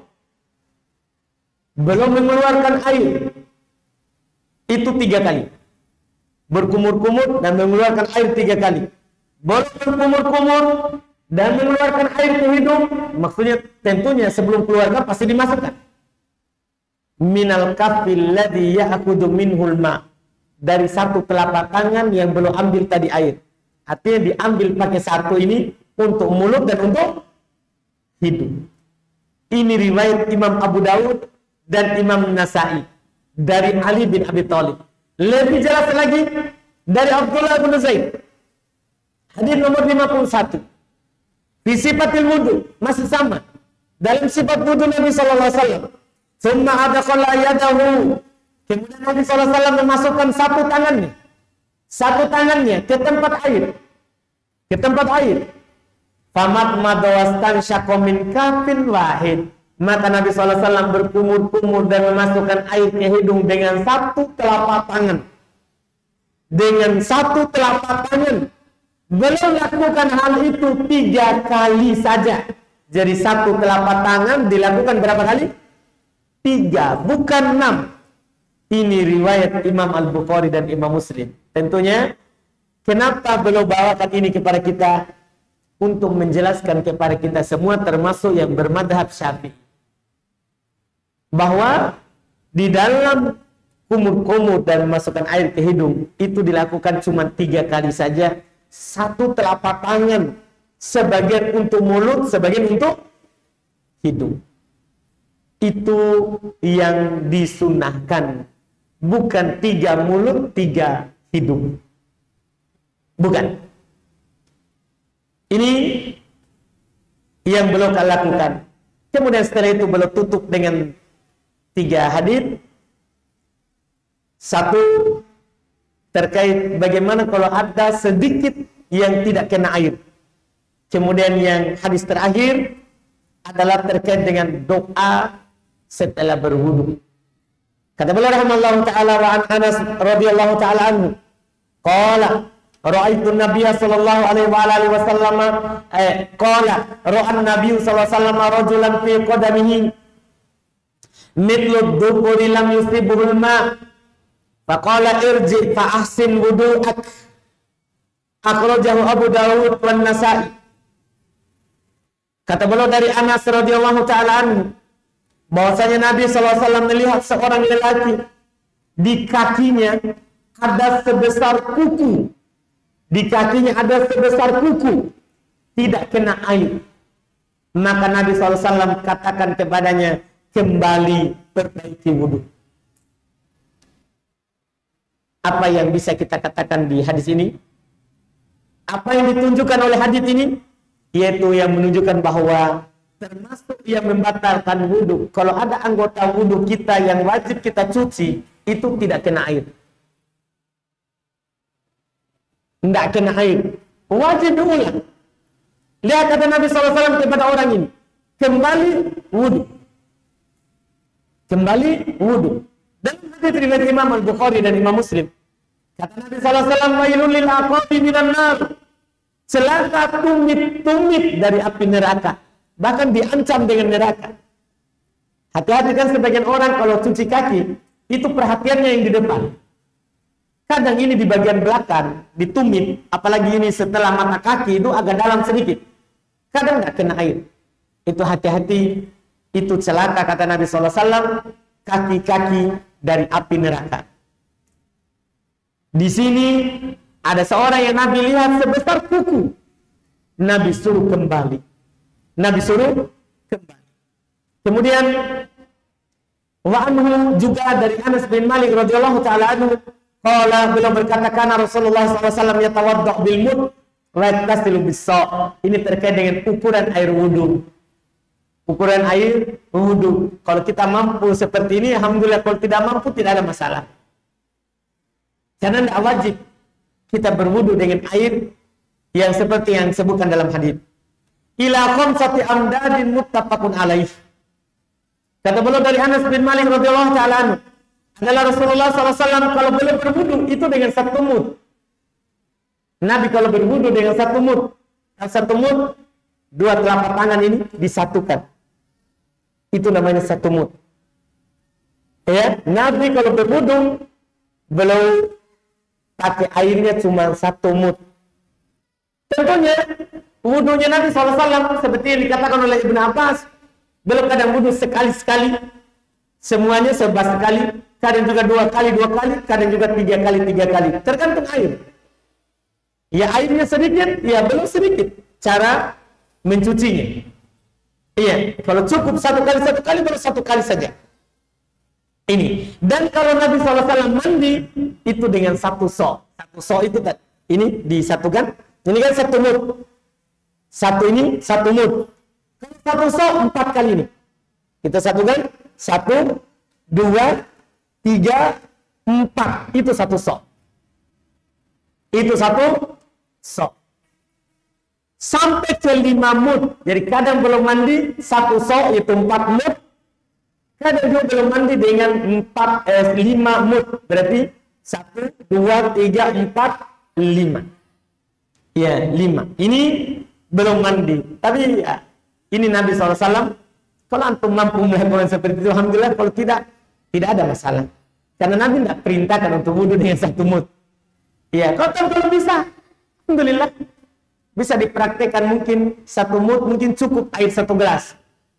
[SPEAKER 1] belum mengeluarkan air, itu 3 kali. Berkumur-kumur dan mengeluarkan air 3 kali. boleh berkumur-kumur dan mengeluarkan air ke hidung, maksudnya tentunya sebelum keluarga pasti dimasukkan. Minal kafil ladzi ya'khudhu minhul ma, dari satu telapak tangan yang belum ambil tadi air. Artinya diambil pakai satu ini untuk mulut dan untuk hidung. Ini riwayat Imam Abu Dawud dan Imam Nasa'i dari Ali bin Abi Thalib. Lebih jelas lagi dari Abdullah bin Zaid. Hadis nomor 51. Di sifatil wudu masih sama. Dalam sifat wudu Nabi sallallahu alaihi wasallam. Summa adkhala yadahu. Kemudian Nabi sallallahu alaihi wasallam memasukkan satu tangannya ke tempat air. Ke tempat air. Famat madawastan syakomin kafin wahid. Maka Nabi sallallahu alaihi wasallam berkumur-kumur dan memasukkan air ke hidung dengan satu telapak tangan. Dengan satu telapak tangan. Belum lakukan hal itu 3 kali saja. Jadi satu telapak tangan dilakukan berapa kali? 3, bukan 6. Ini riwayat Imam Al-Bukhari dan Imam Muslim. Tentunya, kenapa beliau bawakan ini kepada kita? Untuk menjelaskan kepada kita semua termasuk yang bermadhab Syafi'i. Bahwa di dalam kumur-kumur dan memasukkan air ke hidung, itu dilakukan cuma 3 kali saja. Satu telapak tangan, sebagian untuk mulut, sebagian untuk hidung. Itu yang disunahkan, bukan 3 mulut, 3 hidung. Bukan. Ini yang belum lakukan. Kemudian setelah itu beliau tutup dengan 3 hadis. Satu, terkait bagaimana kalau ada sedikit yang tidak kena air. Kemudian yang hadis terakhir adalah terkait dengan doa setelah berwudu. Kata beliau rahimahullahu taala wa an Anas radhiyallahu taala anhu, qala ra'aitu an-nabiyya sallallahu alaihi wasallam qala ra'a an-nabiyyu sallallahu alaihi wasallam rajulan fi qadamihi mithlu dhukuri lam yusibuhu al-ma' faqala irji fa ahsin wudu'ak. Akhrajahu Abu Dawud wan Nasa'i. Kata beliau dari Anas radhiyallahu taala anhu, bahwasanya Nabi sallallahu alaihi wasallam melihat seorang lelaki di kakinya ada sebesar kuku. Di kakinya ada sebesar kuku, tidak kena air. Maka Nabi sallallahu alaihi wasallam katakan kepadanya, kembali perbaiki wudu. Apa yang bisa kita katakan di hadis ini? Apa yang ditunjukkan oleh hadis ini? Yaitu yang menunjukkan bahwa termasuk yang membatalkan wudu, kalau ada anggota wudu kita yang wajib kita cuci, itu tidak kena air. Tidak kena air. Wajib diulang. Lihat kata Nabi SAW kepada orang ini, kembali wudu. Kembali wudu. Dalam hadis riwayat Imam Al-Bukhari dan Imam Muslim, kata Nabi SAW, wailul lil aqabi minan nar. Celaka tumit-tumit dari api neraka. Bahkan diancam dengan neraka. Hati-hati kan sebagian orang kalau cuci kaki, itu perhatiannya yang di depan. Kadang ini di bagian belakang, ditumit, apalagi ini setelah mata kaki itu agak dalam sedikit. Kadang nggak kena air. Itu hati-hati, itu celaka kata Nabi SAW, kaki-kaki dari api neraka. Di sini ada seorang yang Nabi lihat sebesar kuku. Nabi suruh kembali. Nabi suruh kembali. Kemudian wa anhu juga dari Anas bin Malik radhiyallahu taala anhu, qala beliau berkata kana Rasulullah SAW yatawadda bil mud wa yaktasilu bis-sa'. Ini terkait dengan ukuran air wudu. Ukuran air wudu. Kalau kita mampu seperti ini, alhamdulillah. Kalau tidak mampu, tidak ada masalah. Karena tidak wajib kita berwudu dengan air yang seperti yang disebutkan dalam hadis. Ila khamsati amdadin muttafaqun alaih. Kata beliau dari Anas bin Malik radhiyallahu taala anhu, adalah Rasulullah SAW kalau beliau berwudu itu dengan 1 mud. Nabi kalau berwudu dengan 1 mud, dan 1 mud 2 telapak tangan ini disatukan. Itu namanya 1 mud. Ya, Nabi kalau berwudu beliau pakai airnya cuma 1 mud. Tentunya wudunya Nabi SAW seperti yang dikatakan oleh Ibnu Abbas, belum kadang wudu sekali-sekali, semuanya serba sekali, kadang juga dua kali, kadang juga tiga kali, tergantung air. Ya airnya sedikit, ya belum sedikit. Cara mencucinya. Iya, kalau cukup satu kali, baru satu kali saja. Ini. Dan kalau Nabi SAW mandi, itu dengan satu sok. Satu sok itu kan, ini disatukan. Ini kan satu mud. Satu ini, satu mud. Satu sok 4 kali ini. Kita satukan. 1, 2, 3, 4. Itu satu sok. Itu satu sok. Sampai ke 5 mud. Jadi kadang belum mandi, satu sok itu 4 mud. Kadang juga belum mandi dengan 5 mud. Berarti 1, 2, 3, 4, 5. Ya, 5. Ini belum mandi. Tapi ya, ini Nabi SAW. Kalau antum mampu melakukan seperti itu, alhamdulillah. Kalau tidak ada masalah. Karena Nabi tidak perintahkan untuk wudhu dengan 1 mud. Ya, kalau bisa, alhamdulillah. Bisa dipraktekkan mungkin 1 mud, mungkin cukup air 1 gelas.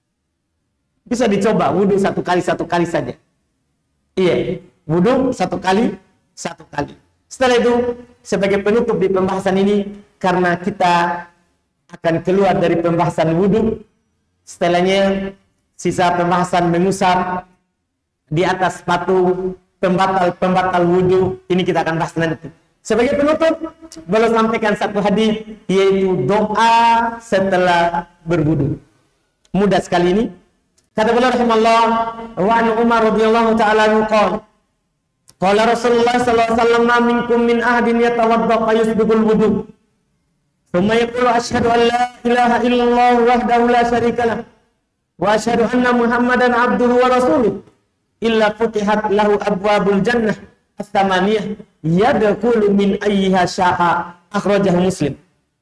[SPEAKER 1] Bisa dicoba wudhu 1 kali saja. Iya, wudhu 1 kali. Setelah itu, sebagai penutup di pembahasan ini, karena kita akan keluar dari pembahasan wudhu, setelahnya sisa pembahasan mengusap di atas sepatu pembatal wudhu, ini kita akan bahas nanti. Sebagai penutup, boleh sampaikan satu hadis, yaitu doa setelah berwudhu. Mudah sekali ini. Kata beliau rahimahullah, wa an Umar radhiyallahu ta'ala anhu qala Rasulullah sallallahu alaihi wasallam, ma minkum min ahadin yatawadda fa yusbiqul wudu. Thumma yaqulu asyhadu an la ilaha illallah wahdahu la syarika lah wa asyhadu anna Muhammadan abduhu wa rasuluh illa futihat lahu abwabul jannah as-samaniyah yadkhulu min ayyiha sya'a. Akhrajahu Muslim.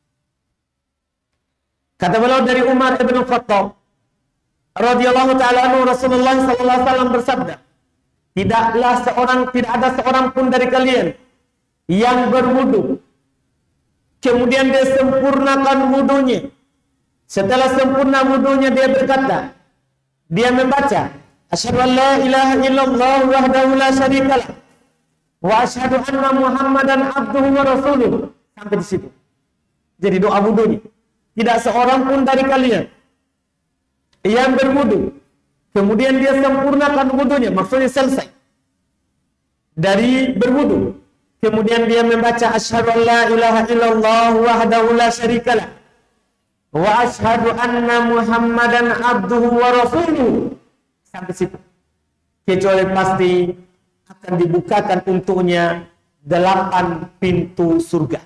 [SPEAKER 1] Kata beliau dari Umar bin Khattab radhiyallahu ta'ala anhu, Rasulullah sallallahu alaihi wasallam bersabda, tidak ada seorang pun dari kalian yang berwudu kemudian dia sempurnakan wudunya. Setelah sempurna wudunya dia berkata, dia membaca asyhadu an la ilaha illallah wahdahu la syarikalah wa asyhadu anna Muhammadan abduhu wa rasuluh. Sampai di situ. Jadi doa wudunya. Tidak seorang pun dari kalian yang berwudu kemudian dia sempurnakan wudunya, maksudnya selesai dari berwudu, kemudian dia membaca asyhadu an la ilaha illallah wahdahu la syarikalah wa asyhadu anna Muhammadan abduhu wa rasuluh. Sampai situ. Kecuali pasti akan dibukakan untuknya 8 pintu surga.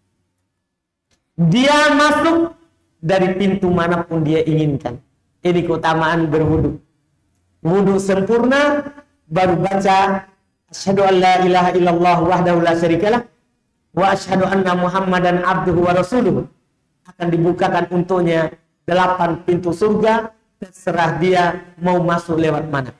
[SPEAKER 1] Dia masuk dari pintu manapun dia inginkan. Ini keutamaan berwudu. Wudu sempurna, baru baca asyhadu an la ilaha illallah wahdahu la syarikalah wa asyhadu anna Muhammadan abduhu wa rasuluh. Akan dibukakan untuknya 8 pintu surga, terserah dia mau masuk lewat mana.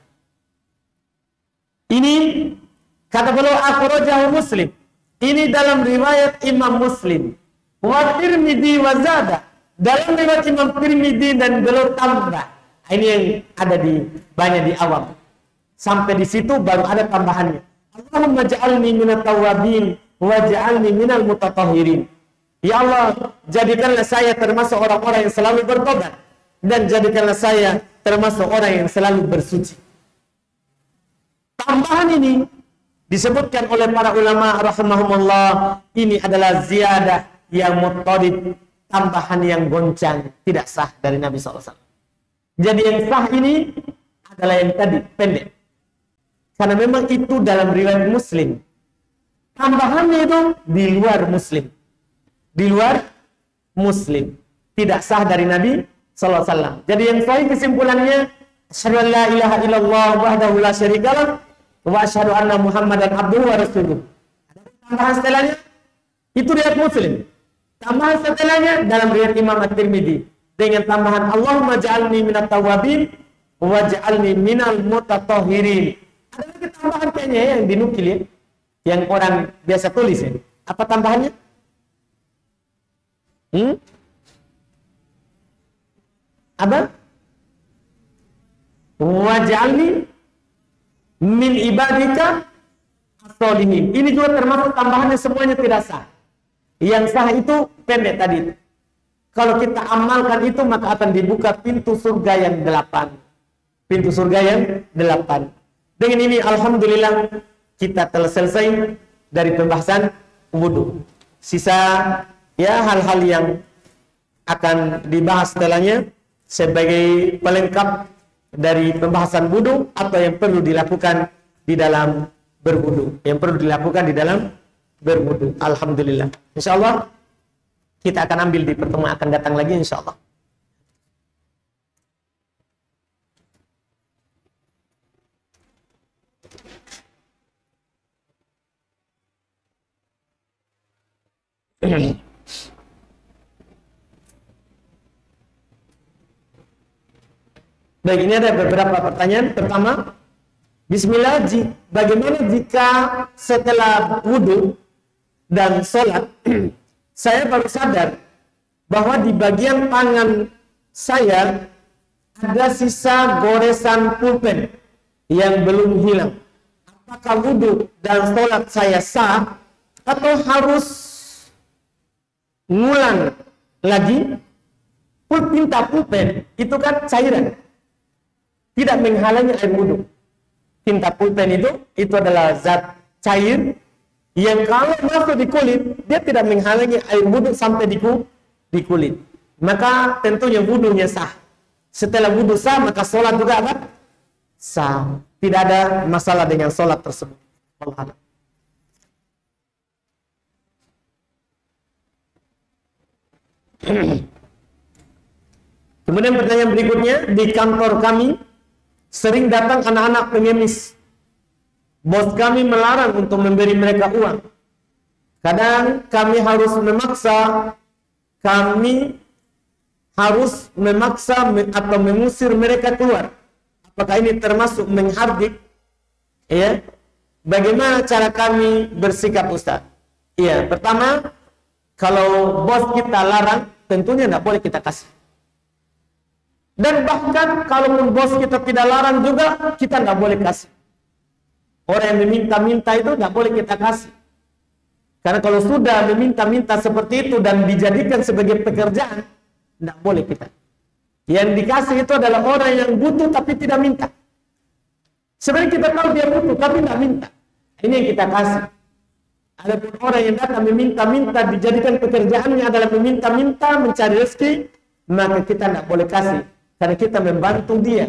[SPEAKER 1] Ini kata beliau akhrajahu Muslim. Ini dalam riwayat Imam Muslim. Wa Tirmidzi wa zada. Dalam riwayat Imam Tirmidzi dan beliau tambah. Ini yang ada banyak di awam. Sampai di situ baru ada tambahannya. Allahumma ja'alni minat tawwabin wa ja'alni minal mutatahhirin. Ya Allah, jadikanlah saya termasuk orang-orang yang selalu bertobat dan jadikanlah saya termasuk orang yang selalu bersuci. Tambahan ini disebutkan oleh para ulama rahimahumullah, ini adalah ziyadah yang mutadid, tambahan yang goncang, tidak sah dari Nabi SAW. Jadi yang sah ini adalah yang tadi, pendek. Karena memang itu dalam riwayat Muslim. Tambahannya itu di luar Muslim. Di luar Muslim. Tidak sah dari Nabi SAW. Jadi yang sahih kesimpulannya, asyhadu an la ilaha illallah wahdahu la syarikalah wa asyhadu anna Muhammadan abduhu wa rasuluh. Tambahan setelahnya, itu riwayat Muslim. Tambahan setelahnya dalam riwayat Imam At-Tirmidzi dengan tambahan Allahumma ja'alni minat tawwabin wa ja'alni minal mutatahhirin. Ada lagi tambahan kayaknya yang dinukil ya, yang orang biasa tulis ya. Apa tambahannya? Apa? Waj'alni min ibadika as-sholihin. Ini juga termasuk tambahannya, semuanya tidak sah. Yang sah itu pendek tadi. Kalau kita amalkan itu, maka akan dibuka pintu surga yang 8. Pintu surga yang 8. Dengan ini alhamdulillah kita telah selesai dari pembahasan wudu. Sisa ya hal-hal yang akan dibahas setelahnya sebagai pelengkap dari pembahasan wudu atau yang perlu dilakukan di dalam berwudu. Yang perlu dilakukan di dalam berwudu. Alhamdulillah. Insyaallah kita akan ambil di pertemuan akan datang lagi insyaallah. Baik, ini ada beberapa pertanyaan. Pertama, bismillah, bagaimana jika setelah wudhu dan sholat, saya baru sadar bahwa di bagian tangan saya ada sisa goresan pulpen yang belum hilang. Apakah wudhu dan sholat saya sah atau harus ngulang lagi? Tinta pulpen itu kan cairan, tidak menghalangi air wudhu. Tinta pulpen itu adalah zat cair yang kalau masuk di kulit, dia tidak menghalangi air wudhu sampai di kulit. Maka tentunya wudhunya sah. Setelah wudhu sah, maka sholat juga apa? Sah. Tidak ada masalah dengan sholat tersebut. Allah. Kemudian pertanyaan berikutnya, di kantor kami sering datang anak-anak pengemis. Bos kami melarang untuk memberi mereka uang. Kadang kami harus memaksa atau mengusir mereka keluar. Apakah ini termasuk menghardik? Ya. Bagaimana cara kami bersikap, Ustaz? Iya, pertama, kalau bos kita larang, tentunya tidak boleh kita kasih. Dan bahkan kalaupun bos kita tidak larang juga, kita tidak boleh kasih. Orang yang meminta-minta itu tidak boleh kita kasih. Karena kalau sudah meminta-minta seperti itu dan dijadikan sebagai pekerjaan, tidak boleh kita. Yang dikasih itu adalah orang yang butuh tapi tidak minta. Sebenarnya kita tahu dia butuh tapi tidak minta. Ini yang kita kasih. Adapun orang yang datang meminta-minta, dijadikan pekerjaannya adalah meminta-minta, mencari rezeki, maka kita tidak boleh kasih. Karena kita membantu dia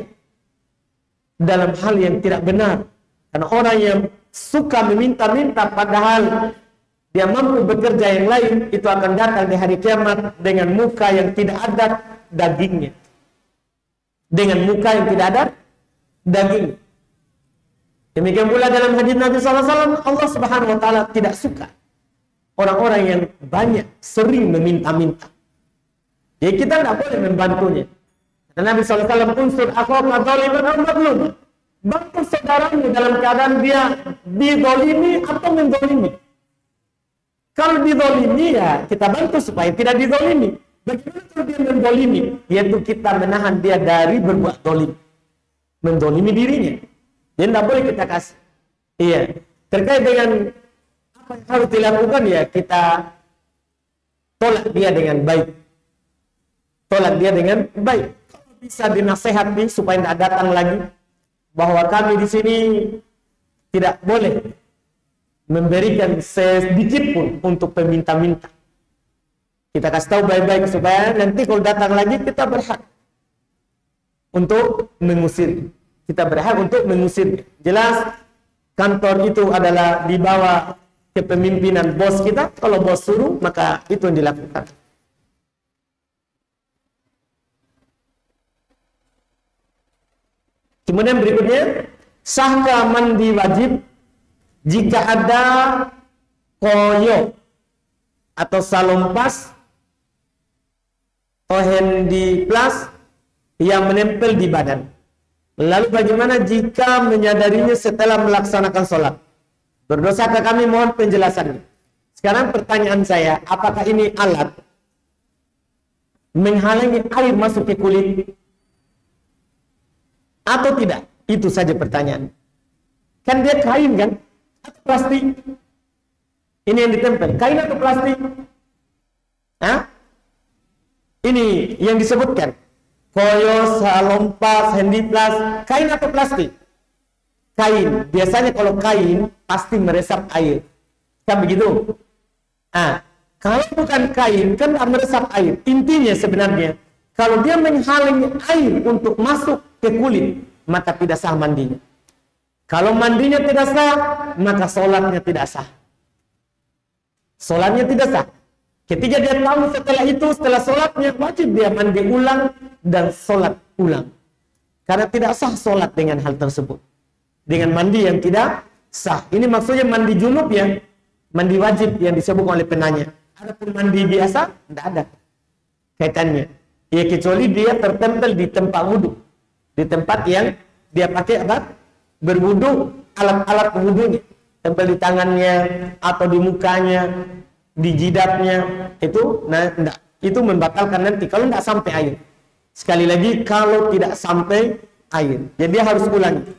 [SPEAKER 1] dalam hal yang tidak benar. Karena orang yang suka meminta-minta padahal dia mampu bekerja yang lain, itu akan datang di hari kiamat dengan muka yang tidak ada dagingnya. Dengan muka yang tidak ada daging. Demikian pula dalam hadis Nabi SAW, Allah Subhanahu Wa Taala tidak suka orang-orang yang banyak sering meminta-minta. Jadi kita tidak boleh membantunya. Dan Nabi SAW unsur akhaka dzaliman aw mazlum. Bantu saudaramu dalam keadaan dia dizalimi atau menzalimi. Kalau dizalimi ya kita bantu supaya tidak dizalimi. Bagaimana kalau dia menzalimi? Yaitu kita menahan dia dari berbuat zalim. Menzalimi dirinya. Jadi tidak boleh kita kasih. Iya. Terkait dengan apa yang harus dilakukan ya kita tolak dia dengan baik. Tolak dia dengan baik. Kalau bisa dinasehati supaya tidak datang lagi, bahwa kami di sini tidak boleh memberikan sedikit pun untuk peminta-minta. Kita kasih tahu baik-baik supaya nanti kalau datang lagi kita berhak untuk mengusir. Kita berhak untuk mengusir. Jelas kantor itu adalah di bawah kepemimpinan bos kita. Kalau bos suruh maka itu yang dilakukan. Kemudian berikutnya, sahkah mandi wajib jika ada koyo atau salompas tohendiplas yang menempel di badan? Lalu bagaimana jika menyadarinya setelah melaksanakan sholat? Berdosakah kami? Mohon penjelasannya. Sekarang pertanyaan saya, apakah ini alat menghalangi air masuk ke kulit atau tidak? Itu saja pertanyaan. Kan dia kain kan? Atau plastik? Ini yang ditempel. Kain atau plastik? Hah? Ini yang disebutkan. Koyo, salompas, handiplas. Kain atau plastik? Kain. Biasanya kalau kain pasti meresap air. Kan begitu? Kalau bukan kain kan tak meresap air. Intinya sebenarnya kalau dia menghalangi air untuk masuk ke kulit, maka tidak sah mandinya. Kalau mandinya tidak sah, maka sholatnya tidak sah. Sholatnya tidak sah. Ketika dia tahu setelah sholatnya, wajib dia mandi ulang dan sholat ulang. Karena tidak sah sholat dengan hal tersebut. Dengan mandi yang tidak sah. Ini maksudnya mandi junub ya. Mandi wajib yang disebut oleh penanya. Adapun mandi biasa, tidak ada kaitannya. Ya kecuali dia tertempel di tempat wudhu. Di tempat yang dia pakai apa? Berwudhu, alat-alat wudhunya. Tempel di tangannya, atau di mukanya, di jidatnya. Itu, enggak. Itu membatalkan nanti. Kalau tidak sampai air. Sekali lagi, kalau tidak sampai air. Jadi dia harus ulangi.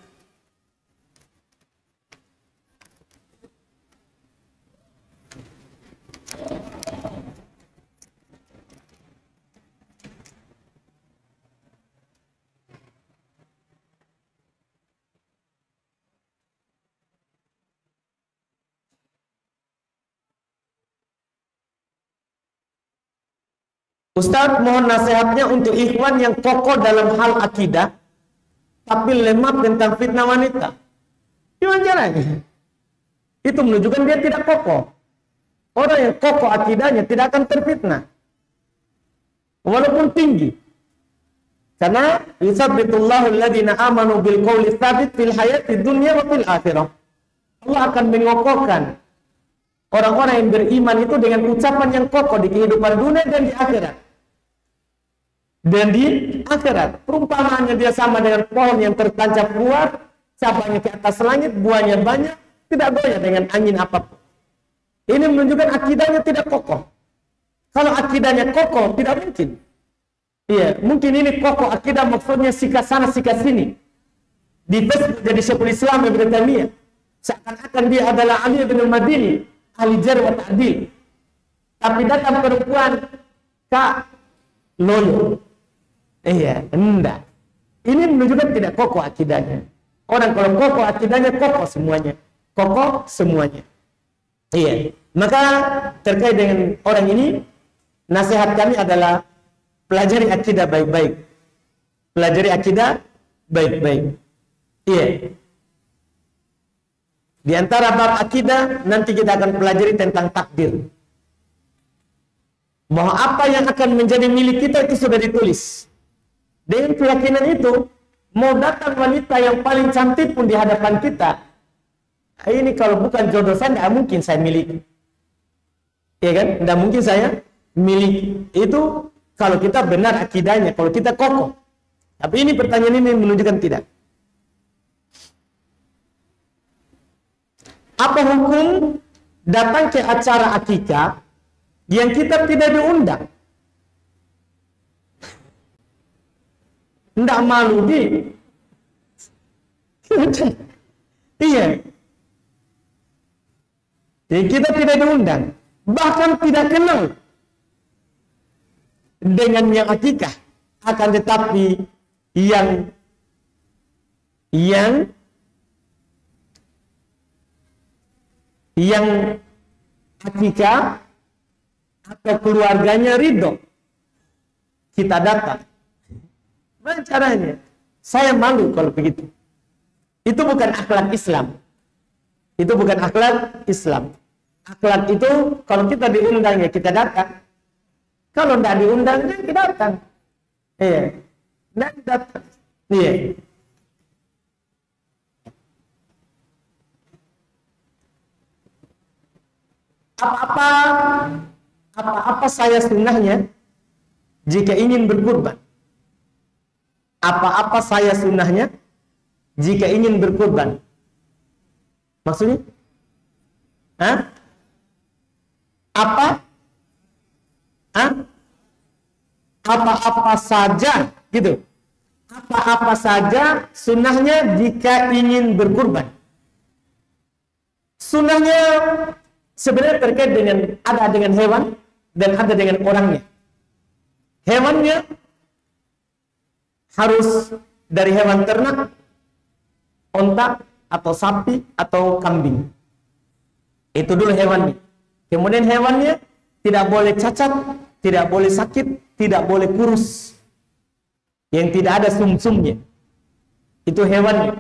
[SPEAKER 1] Ustaz, mohon nasihatnya untuk ikhwan yang kokoh dalam hal akidah, tapi lemah tentang fitnah wanita. Gimana caranya? Itu menunjukkan dia tidak kokoh. Orang yang kokoh akidahnya tidak akan terfitnah. Walaupun tinggi. Karena yusabbitullahu alladhina amanu bil qawli tsabit fil hayati dunya wa fil akhirah. Allah akan mengokohkan orang-orang yang beriman itu dengan ucapan yang kokoh di kehidupan dunia dan di akhirat. Dan di akhirat, perumpamaannya dia sama dengan pohon yang tertancap kuat, cabangnya ke atas langit, buahnya banyak, tidak goyah dengan angin apapun. Ini menunjukkan akidahnya tidak kokoh. Kalau akidahnya kokoh, tidak mungkin. Iya, mungkin ini kokoh akidah maksudnya sikat sana, sikat sini. Di Facebook jadi Syekhul Islam Ibnu Taimiyah. Seakan-akan dia adalah Ali bin Madini, ahli jarh wa ta'dil. Tapi datang perempuan, Kak, loyo. Iya, enggak. Ini menunjukkan tidak kokoh akidahnya. Orang kalau kokoh akidahnya, kokoh semuanya. Kokoh semuanya. Iya. Maka terkait dengan orang ini, nasihat kami adalah pelajari akidah baik-baik. Pelajari akidah baik-baik. Iya. Di antara bab akidah, nanti kita akan pelajari tentang takdir. Bahwa apa yang akan menjadi milik kita itu sudah ditulis. Dengan keyakinan itu, mau datang wanita yang paling cantik pun di hadapan kita, ini kalau bukan jodoh saya, tidak mungkin saya miliki. Iya kan? Tidak mungkin saya miliki. Itu kalau kita benar akidahnya, kalau kita kokoh. Tapi ini pertanyaan ini menunjukkan tidak. Apa hukum datang ke acara akikah yang kita tidak diundang? Tidak malu di. Iya. Jadi kita tidak diundang, bahkan tidak kenal dengan yang akikah. Akan tetapi yang akikah atau keluarganya ridho, kita datang. Bagaimana caranya? Saya malu kalau begitu. Itu bukan akhlak Islam. Itu bukan akhlak Islam. Akhlak itu kalau kita diundang ya kita datang. Kalau tidak diundang ya kita datang. Iya. Tidak datang. Iya. Apa saya sunnahnya jika ingin berkurban? Apa-apa saya sunnahnya jika ingin berkurban? Maksudnya? Hah? Apa? Hah? apa-apa saja, gitu. Apa-apa saja sunnahnya jika ingin berkurban. Sunnahnya sebenarnya terkait dengan ada dengan hewan dan ada dengan orangnya. Hewannya harus dari hewan ternak, onta atau sapi atau kambing. Itu dulu hewannya. Kemudian hewannya tidak boleh cacat, tidak boleh sakit, tidak boleh kurus, yang tidak ada sumsumnya. Itu hewannya.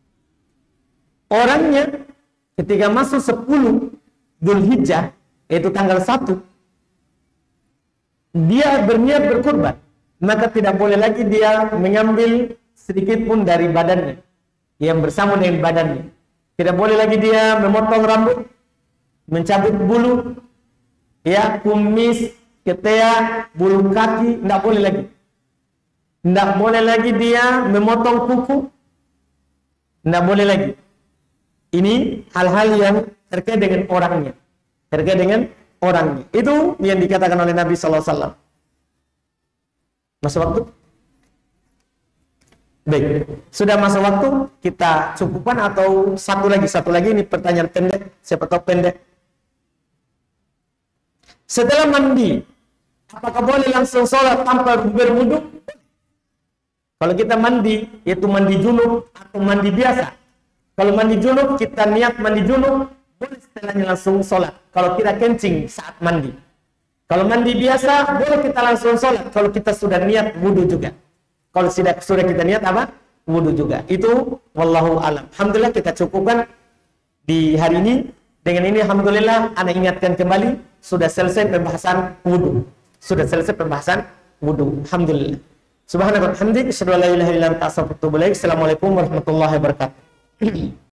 [SPEAKER 1] Orangnya ketika masuk 10 Dzulhijjah, yaitu tanggal 1, dia berniat berkurban, maka tidak boleh lagi dia mengambil sedikit pun dari badannya yang bersama dengan badannya. Tidak boleh lagi dia memotong rambut, mencabut bulu, ya, kumis, ketiak, bulu kaki, tidak boleh lagi. Tidak boleh lagi dia memotong kuku, tidak boleh lagi. Ini hal-hal yang terkait dengan orangnya, terkait dengan orangnya. Itu yang dikatakan oleh Nabi SAW. Masuk waktu? Baik, sudah masuk waktu, kita cukupkan atau satu lagi ini pertanyaan pendek, siapa tahu pendek. Setelah mandi, apakah boleh langsung sholat tanpa berwudu? Kalau kita mandi, yaitu mandi junub atau mandi biasa. Kalau mandi junub, kita niat mandi junub, boleh setelahnya langsung sholat. Kalau kita kencing saat mandi. Kalau mandi biasa, boleh kita langsung sholat. Kalau kita sudah niat wudu juga. Kalau sudah kita niat apa? Wudu juga. Itu wallahu alam. Alhamdulillah kita cukupkan di hari ini. Dengan ini alhamdulillah ana ingatkan kembali sudah selesai pembahasan wudu. Sudah selesai pembahasan wudu. Alhamdulillah. Subhanallah, hamdik, asyhadu an la ilaha illa anta astaghfiruka wa atubu ilaik. Assalamualaikum warahmatullahi wabarakatuh.